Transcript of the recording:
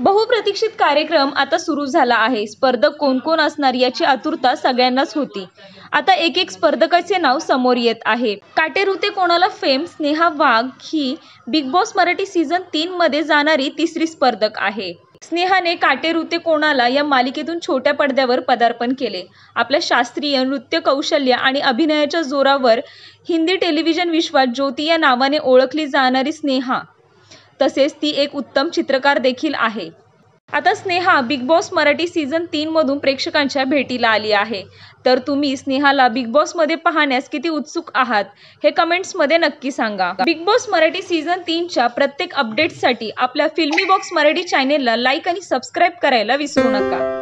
बहुप्रतीक्षित कार्यक्रम आता सुरू झाला आहे. स्पर्धक कोण कोण असणार याची आतुरता सगळ्यांनाच होती. आता एक एक स्पर्धकाचे नाव समोर येत आहे. काटेरुते कोणाला फेम स्नेहा वाघ ही बिग बॉस मराठी सीझन 3 मध्ये जाणारी तिसरी स्पर्धक आहे. स्नेहाने काटेरुते कोणाला या मालिकेतून छोट्या पडद्यावर पदार्पण केले. आपल्या शास्त्रीय नृत्य कौशल्य आणि अभिनयाच्या जोरावर हिंदी टेलिव्हिजन विश्वात ज्योती या नावाने ओळखली जाणारी स्नेहा तसेच ती एक उत्तम चित्रकार देखील आहे. आता Sneha Bigg Boss Marathi season 3 मधून प्रेक्षकांच्या भेटीला आली आहे. तर तुम्ही स्नेहाला बिग बॉस मध्ये पाहण्यास किती उत्सुक आहात हे कमेंट्स मध्ये नक्की सांगा. बिग बॉस मराठी सीझन 3 च्या प्रत्येक अपडेट्ससाठी आपल्या फिल्मी बॉक्स मराठी चॅनेलला लाईक आणि सबस्क्राईब करायला विसरू नका.